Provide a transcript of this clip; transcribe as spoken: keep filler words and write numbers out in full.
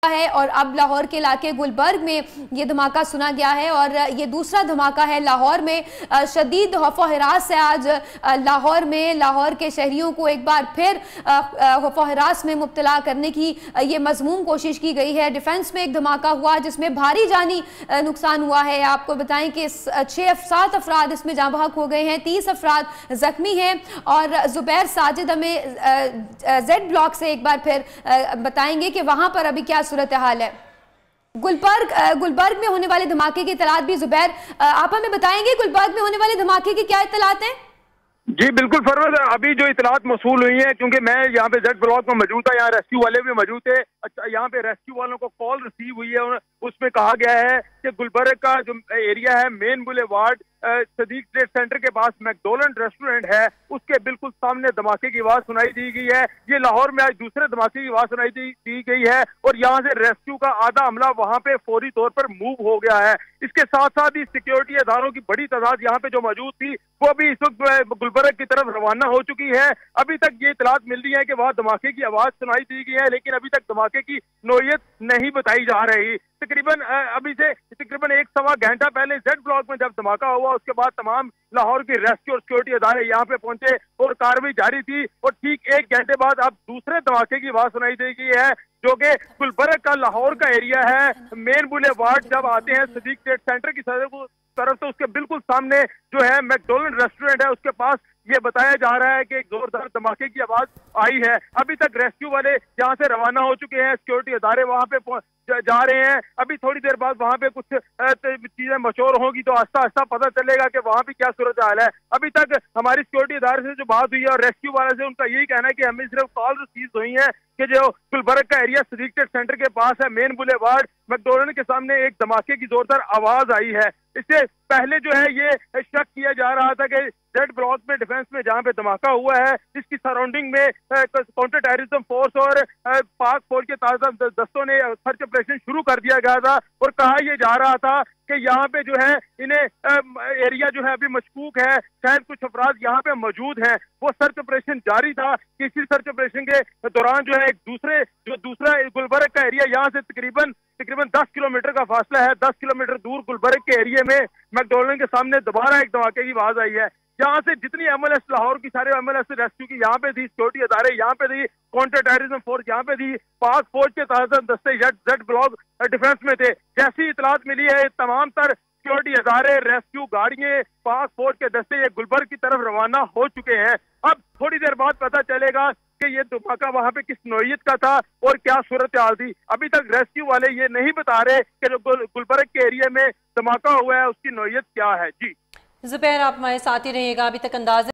है और अब लाहौर के इलाके गुलबर्ग में ये धमाका सुना गया है और ये दूसरा धमाका है लाहौर में। शदीद खौफ हिरास से आज लाहौर में लाहौर के शहरियों को एक बार फिर खौफ हिरास में मुब्तला करने की ये मजमूम कोशिश की गई है। डिफेंस में एक धमाका हुआ जिसमें भारी जानी नुकसान हुआ है। आपको बताएं कि छः सात अफराद इसमें जाँ बहक हो गए हैं, तीस अफराद जख्मी हैं। और जुबैर साजिद हमें जेड ब्लॉक से एक बार फिर बताएंगे कि वहां पर अभी क्या सूरत हाल है। गुलबर्ग गुलबर्ग में होने वाले धमाके की इतलात भी जुबैर आप हमें बताएंगे, गुलबर्ग में होने वाले धमाके की क्या इतलात हैं? जी बिल्कुल फरवत, अभी जो इतलात मौसूल हुई है, क्योंकि मैं यहाँ पे जेड ब्लॉक में मौजूद था, यहाँ रेस्क्यू वाले भी मौजूद थे। अच्छा, यहाँ पे रेस्क्यू वालों को कॉल रिसीव हुई है, उसमें कहा गया है कि गुलबर्ग का जो एरिया है main boulevard Sadiq trade centre के पास मैकडोनल्ड रेस्टोरेंट है, उसके बिल्कुल सामने धमाके की आवाज सुनाई दी गई है। ये लाहौर में आज दूसरे धमाके की आवाज सुनाई दी, दी गई है और यहाँ से रेस्क्यू का आधा अमला वहाँ पे फौरी तौर पर मूव हो गया है। इसके साथ साथ ही सिक्योरिटी अदारों की बड़ी तादाद यहाँ पे जो मौजूद थी वो भी इस वक्त गुलबर्ग की तरफ रवाना हो चुकी है। अभी तक ये इतलात मिल रही है कि वहाँ धमाके की आवाज सुनाई दी गई है, लेकिन अभी तक धमाके की नोयत नहीं बताई जा रही। तकरीबन अभी से तकरीबन एक सवा घंटा पहले जेड ब्लॉक में जब धमाका हुआ, उसके बाद तमाम लाहौर की रेस्क्यू और सिक्योरिटी अदारे यहाँ पे पहुंचे और कार्रवाई जारी थी। और ठीक एक घंटे बाद अब दूसरे धमाके की आवाज सुनाई दी गई है, जो कि गुलबर्ग का लाहौर का एरिया है। मेन बुलेवार्ड जब आते हैं सदीक ट्रेड सेंटर की तरफ, तो उसके बिल्कुल सामने जो है मैकडोनल्ड रेस्टोरेंट है, उसके पास ये बताया जा रहा है कि एक जोरदार धमाके की आवाज आई है। अभी तक रेस्क्यू वाले यहाँ से रवाना हो चुके हैं, सिक्योरिटी अदारे वहाँ पे जा रहे हैं। अभी थोड़ी देर बाद वहाँ पे कुछ चीजें मशहूर होगी तो आस्ता आस्ता पता चलेगा कि वहाँ पे क्या सूरत हाल है। अभी तक हमारी सिक्योरिटी अदारे से जो बात हुई है और रेस्क्यू वाले से, उनका यही कहना है कि हमें सिर्फ कॉल रिसीव हुई है कि जो गुलबर्ग का एरिया सदीक ट्रेड सेंटर के पास है मेन बुलेवार्ड मैकडोनल्ड के सामने एक धमाके की जोरदार आवाज आई है। इससे पहले जो है ये शक किया जा रहा था कि जेड ब्लॉक में डिफेंस में जहाँ पे धमाका हुआ है, इसकी सराउंडिंग में काउंटर टेररिज्म फोर्स और पाक फौज के ताजा दस्तों ने सर्च ऑपरेशन शुरू कर दिया गया था और कहा यह जा रहा था कि यहाँ पे जो है इन्हें एरिया जो है अभी मशकूक है, शायद कुछ अफराद यहाँ पे मौजूद हैं। वो सर्च ऑपरेशन जारी था। इसी सर्च ऑपरेशन के दौरान जो है एक दूसरे जो दूसरा गुलबर्ग का एरिया, यहाँ से तकरीबन तकरीबन दस किलोमीटर का फासला है, दस किलोमीटर दूर गुलबर्ग के एरिया में मैकडोनल्ड के सामने दोबारा एक धमाके की आवाज आई है। यहाँ से जितनी एमएलएस लाहौर की सारे एमएलएस रेस्क्यू की यहाँ पे थी, सिक्योरिटी अदारे यहाँ पे थी, काउंटर टेररिज्म फोर्स यहाँ पे थी, पाक फौज के ताजा दस्ते जेड ब्लॉक डिफेंस में थे। जैसी इतलात मिली है, तमाम तर सिक्योरिटी अदारे, रेस्क्यू गाड़ियां, पाक फौज के दस्ते ये गुलबर्ग की तरफ रवाना हो चुके हैं। अब थोड़ी देर बाद पता चलेगा कि ये धमाका वहां पे किस नौयत का था और क्या सूरत हाल थी। अभी तक रेस्क्यू वाले ये नहीं बता रहे कि जो गुलबर्ग के एरिया में धमाका हुआ है उसकी नौयत क्या है। जी जुबैर, आप हमारे साथ ही रहिएगा। अभी तक अंदाजा